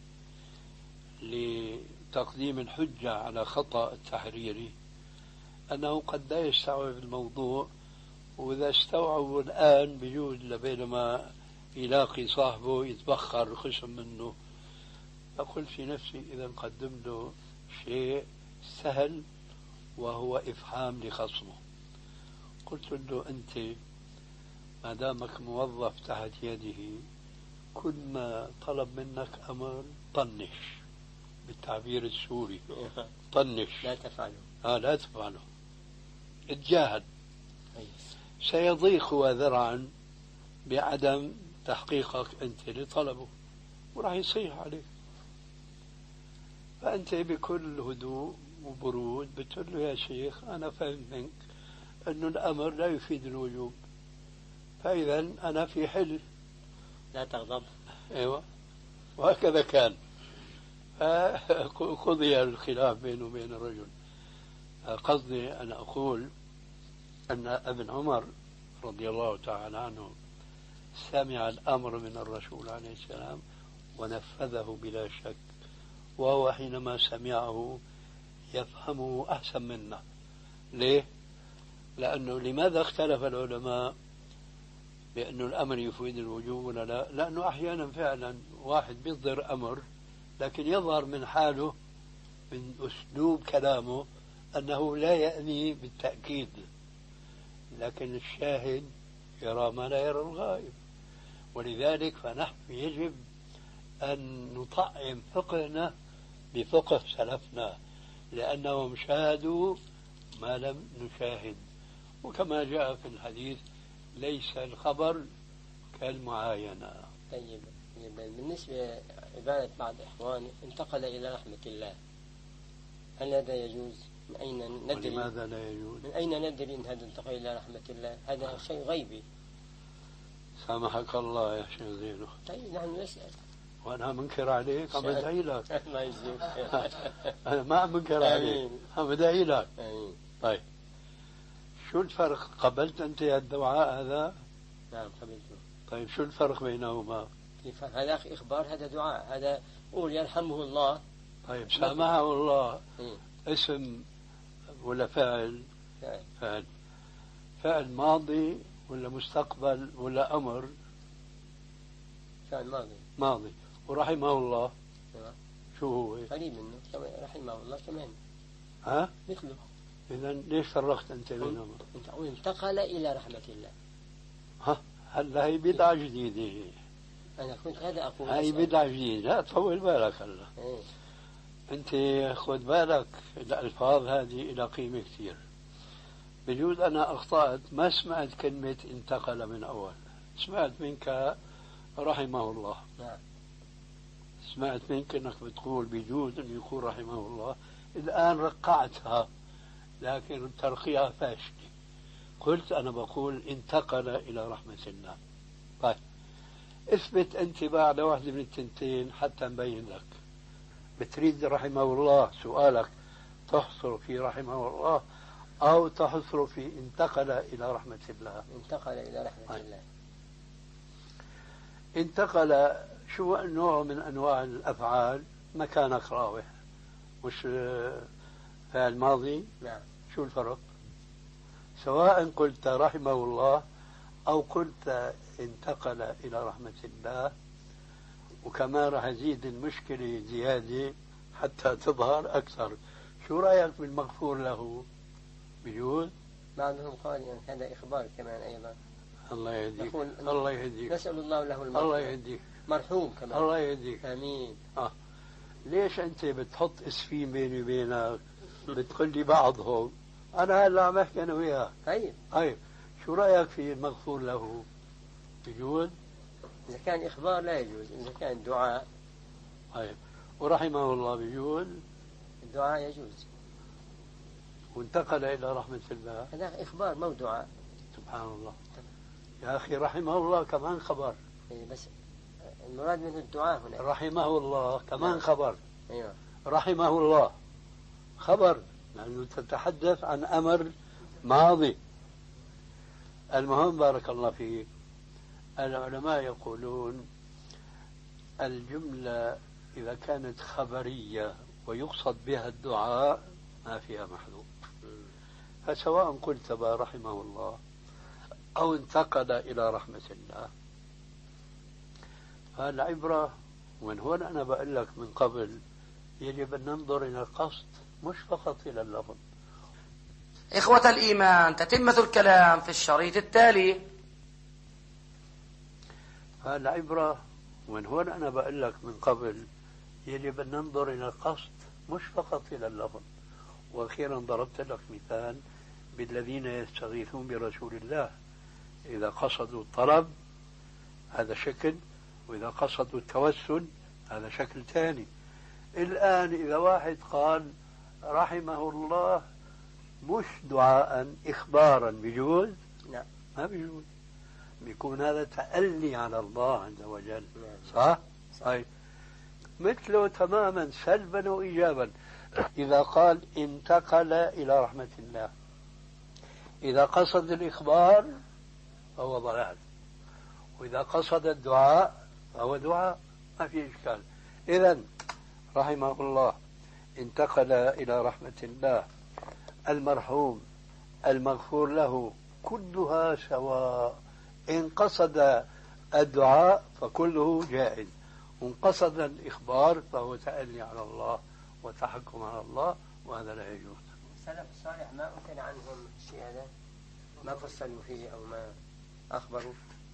لتقديم الحجة على خطأ التحريري أنه قد لا يستوعب الموضوع، وإذا استوعبوا الآن بيجوز لبينما يلاقي صاحبه يتبخر خصم منه. فقلت في نفسي إذا قدم له شيء سهل وهو إفهام لخصمه. قلت له أنت ما دامك موظف تحت يده كل ما طلب منك أمر طنش، بالتعبير السوري طنش، لا تفعله. لا تفعله، اتجاهل. سيضيق ذرعا بعدم تحقيقك أنت لطلبه وراح يصيح عليك. فأنت بكل هدوء وبرود بتقول له يا شيخ أنا فهمت منك أنه الأمر لا يفيد الوجوب، فإذا أنا في حل، لا تغضب. أيوة، وهكذا كان. قضي الخلاف بينه وبين الرجل. قصدي أن أقول أن ابن عمر رضي الله تعالى عنه سمع الأمر من الرسول عليه السلام ونفذه بلا شك، وهو حينما سمعه يفهمه أحسن منا. ليه؟ لأنه لماذا اختلف العلماء بأنه الأمر يفيد الوجوب ولا لا؟ لأنه أحيانا فعلا واحد بيصدر أمر لكن يظهر من حاله من أسلوب كلامه أنه لا يأني بالتأكيد، لكن الشاهد يرى ما لا يرى الغائب. ولذلك فنحن يجب أن نطعم فقهنا بفقه سلفنا، لأنهم شاهدوا ما لم نشاهد. وكما جاء في الحديث ليس الخبر كالمعاينة. طيب بالنسبة لعبادة بعض إخواني انتقل إلى رحمة الله، هل هذا يجوز؟ من أين ندري؟ ولماذا لا يجوز؟ من أين ندري أن هذا انتقل إلى رحمة الله؟ هذا شيء غيبي. سامحك الله يا شيخ زينو. طيب نحن نسأل. وأنا منكر عليك عم بدعي لك. ما يجوز. أنا ما عم منكر عليك، عم بدعي لك. طيب شو الفرق؟ قبلت أنت الدعاء هذا؟ نعم قبلته. طيب شو الفرق بينهما؟ هذا إخبار، هذا دعاء، هذا قول يرحمه الله. طيب سامحه الله اسم ولا فعل؟ فعل ماضي ولا مستقبل ولا أمر؟ فعل ماضي. ورحمه الله شو هو؟ قريب منه، رحمه الله كمان مثله. إذا ليش فرقت أنت بينهما؟ انتقل إلى رحمة الله. هلا هي بدعة جديدة. أنا كنت هذا أقول. هي بدعة جديدة، لا طول بالك هلا. أنت خذ بالك الألفاظ هذه إلى قيمة كثير. بجوز أنا أخطأت، ما سمعت كلمة انتقل من أول، سمعت منك رحمه الله. سمعت منك أنك بتقول بجوز أن يكون رحمه الله، الآن رقعتها لكن ترقيها فاشل. قلت أنا بقول انتقل إلى رحمة الله. طيب اثبت أنت بعد واحدة من التنتين حتى نبين لك. بتريد رحمه الله سؤالك تحصر في رحمه الله أو تحصر في انتقل إلى رحمة الله؟ انتقل إلى رحمة الله. انتقل شو نوع من أنواع الأفعال؟ مكانك راوح، مش فعل ماضي؟ نعم. شو الفرق؟ سواء قلت رحمه الله أو قلت انتقل إلى رحمة الله. وكمان راح أزيد المشكلة زيادة حتى تظهر أكثر. شو رأيك بالمغفور له؟ بجوز؟ بعضهم قال يعني هذا إخبار كمان أيضا. الله يهديك. الله يهديك. نسأل الله له المغفرة. الله يهديك. مرحوم كمان. الله يهديك. آمين. ليش أنت بتحط اسفين بيني وبينك؟ بتقول لي بعضهم. أنا هلا عم أحكي أنا وياك. طيب شو رأيك في المغفور له؟ بجوز؟ إذا كان إخبار لا يجوز، إذا كان دعاء. طيب ورحمه الله بجوز؟ الدعاء يجوز. وانتقل إلى رحمة الله. هذا إخبار مو دعاء. سبحان الله. يا أخي رحمه الله كمان خبر. بس المراد منه الدعاء هنا. رحمه الله كمان خبر. أيوة. رحمه الله خبر لأنه تتحدث عن أمر ماضي. المهم بارك الله فيك، العلماء يقولون الجملة إذا كانت خبرية ويقصد بها الدعاء ما فيها محذوف. فسواء قلت رحمه الله أو انتقل إلى رحمة الله، فالعبرة ومن هون أنا بقول لك من قبل يجب أن ننظر إلى القصد مش فقط إلى اللفظ. إخوة الإيمان، تتمة الكلام في الشريط التالي. فالعبرة ومن هون أنا بقول لك من قبل يجب أن ننظر إلى القصد مش فقط إلى اللفظ. وأخيرا ضربت لك مثال بالذين يستغيثون برسول الله، إذا قصدوا الطلب هذا شكل، وإذا قصدوا التوسل هذا شكل ثاني. الآن إذا واحد قال رحمه الله مش دعاء إخبارا بيجوز؟ لا ما بيجوز، بيكون هذا تألي على الله عز وجل. صح؟ صحيح. مثله تماما سلبا وإيجابا. إذا قال انتقل إلى رحمة الله، إذا قصد الإخبار فهو ضلال، وإذا قصد الدعاء فهو دعاء، ما في إشكال. إذن رحمه الله انتقل إلى رحمة الله، المرحوم، المغفور له، كلها سواء. إن قصد الدعاء فكله جائز، وإن قصد الإخبار فهو تألي على الله وتحكم على الله، وهذا لا يجوز. السلف الصالح ما أثنى عنهم الشيء هذا، ما فصلوا فيه أو ما أخبروا.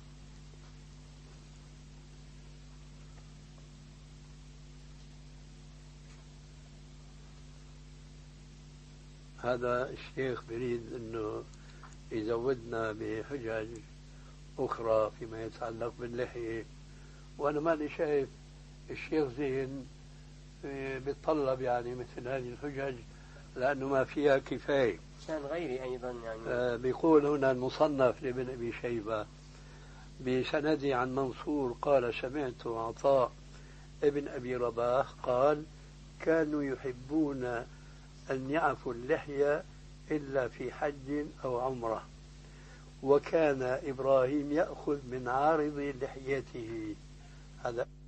هذا الشيخ بريد أنه يزودنا بحجج أخرى فيما يتعلق باللحية، وأنا ماني شايف الشيخ زين بيتطلب يعني مثل هذه الحجج لأنه ما فيها كفاية. كان غيري أيضا يعني بيقول هنا المصنف لابن أبي شيبة بسندي عن منصور قال سمعت عطاء ابن أبي رباح قال كانوا يحبون أن يعفوا اللحية إلا في حج أو عمرة، وكان إبراهيم يأخذ من عارض لحيته. هذا